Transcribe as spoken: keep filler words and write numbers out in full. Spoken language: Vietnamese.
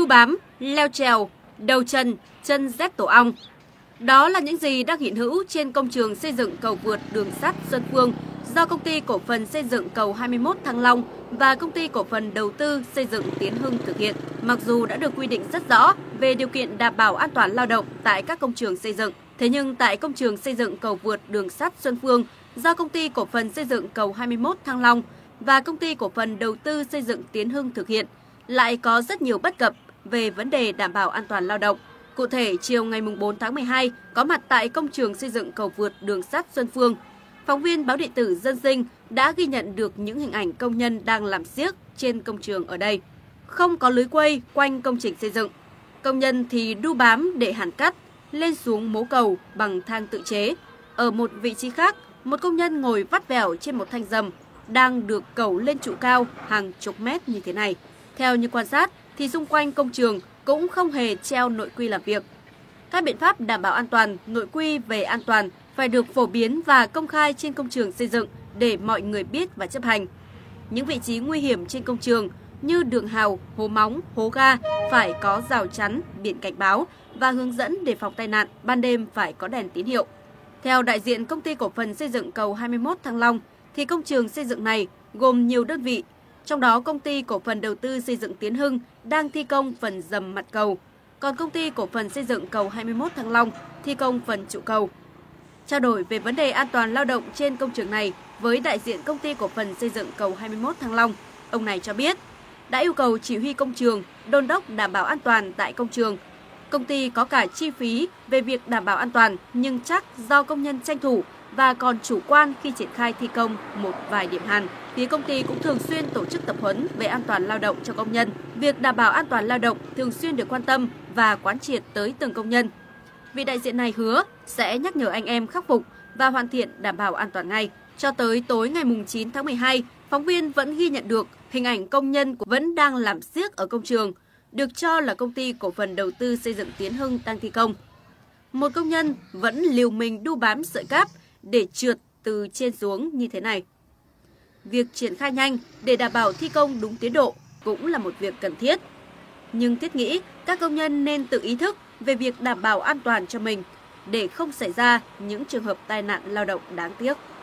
đu bám, leo trèo, đầu chân, chân rét tổ ong. Đó là những gì đang hiện hữu trên công trường xây dựng cầu vượt đường sắt Xuân Phương do Công ty Cổ phần Xây dựng cầu hai mươi mốt Thăng Long và Công ty Cổ phần Đầu tư Xây dựng Tiến Hưng thực hiện. Mặc dù đã được quy định rất rõ về điều kiện đảm bảo an toàn lao động tại các công trường xây dựng, thế nhưng tại công trường xây dựng cầu vượt đường sắt Xuân Phương do Công ty Cổ phần Xây dựng cầu hai mươi mốt Thăng Long và Công ty Cổ phần Đầu tư Xây dựng Tiến Hưng thực hiện lại có rất nhiều bất cập về vấn đề đảm bảo an toàn lao động. Cụ thể, chiều ngày bốn tháng mười hai, có mặt tại công trường xây dựng cầu vượt đường sắt Xuân Phương, phóng viên báo điện tử Dân Sinh đã ghi nhận được những hình ảnh công nhân đang làm xiếc trên công trường ở đây. Không có lưới quây quanh công trình xây dựng, công nhân thì đu bám để hàn cắt, lên xuống mố cầu bằng thang tự chế. Ở một vị trí khác, một công nhân ngồi vắt vẻo trên một thanh rầm đang được cẩu lên trụ cao hàng chục mét như thế này. Theo như quan sát, thì xung quanh công trường cũng không hề treo nội quy làm việc. Các biện pháp đảm bảo an toàn, nội quy về an toàn phải được phổ biến và công khai trên công trường xây dựng để mọi người biết và chấp hành. Những vị trí nguy hiểm trên công trường như đường hào, hố móng, hố ga phải có rào chắn, biển cảnh báo và hướng dẫn để phòng tai nạn, ban đêm phải có đèn tín hiệu. Theo đại diện Công ty Cổ phần Xây dựng cầu hai mươi mốt Thăng Long, thì công trường xây dựng này gồm nhiều đơn vị, trong đó Công ty Cổ phần Đầu tư Xây dựng Tiến Hưng đang thi công phần dầm mặt cầu, còn Công ty Cổ phần Xây dựng cầu hai mươi mốt Thăng Long thi công phần trụ cầu. Trao đổi về vấn đề an toàn lao động trên công trường này với đại diện Công ty Cổ phần Xây dựng cầu hai mươi mốt Thăng Long, ông này cho biết đã yêu cầu chỉ huy công trường đôn đốc đảm bảo an toàn tại công trường. Công ty có cả chi phí về việc đảm bảo an toàn nhưng chắc do công nhân tranh thủ và còn chủ quan khi triển khai thi công một vài điểm hàn. Phía công ty cũng thường xuyên tổ chức tập huấn về an toàn lao động cho công nhân. Việc đảm bảo an toàn lao động thường xuyên được quan tâm và quán triệt tới từng công nhân. Vị đại diện này hứa sẽ nhắc nhở anh em khắc phục và hoàn thiện đảm bảo an toàn ngay. Cho tới tối ngày chín tháng mười hai, phóng viên vẫn ghi nhận được hình ảnh công nhân vẫn đang làm xiếc ở công trường, được cho là Công ty Cổ phần Đầu tư Xây dựng Tiến Hưng đang thi công. Một công nhân vẫn liều mình đu bám sợi cáp để trượt từ trên xuống như thế này. Việc triển khai nhanh để đảm bảo thi công đúng tiến độ cũng là một việc cần thiết. Nhưng thiết nghĩ các công nhân nên tự ý thức về việc đảm bảo an toàn cho mình để không xảy ra những trường hợp tai nạn lao động đáng tiếc.